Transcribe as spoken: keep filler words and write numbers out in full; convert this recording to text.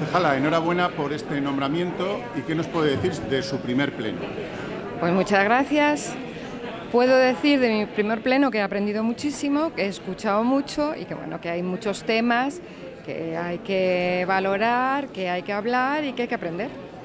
Concejala, enhorabuena por este nombramiento y ¿qué nos puede decir de su primer pleno? Pues muchas gracias. Puedo decir de mi primer pleno que he aprendido muchísimo, que he escuchado mucho y que, bueno, que hay muchos temas que hay que valorar, que hay que hablar y que hay que aprender.